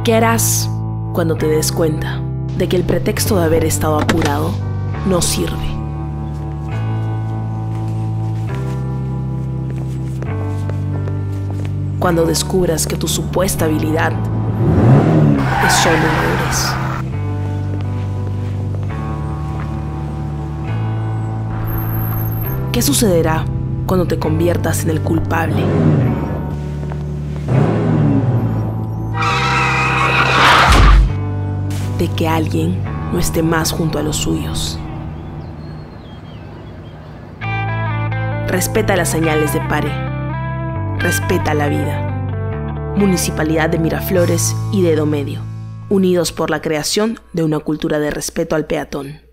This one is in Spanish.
¿Qué harás cuando te des cuenta de que el pretexto de haber estado apurado no sirve? Cuando descubras que tu supuesta habilidad es solo errores. ¿Qué sucederá cuando te conviertas en el culpable? De que alguien no esté más junto a los suyos. Respeta las señales de pare. Respeta la vida. Municipalidad de Miraflores y Dedo Medio, unidos por la creación de una cultura de respeto al peatón.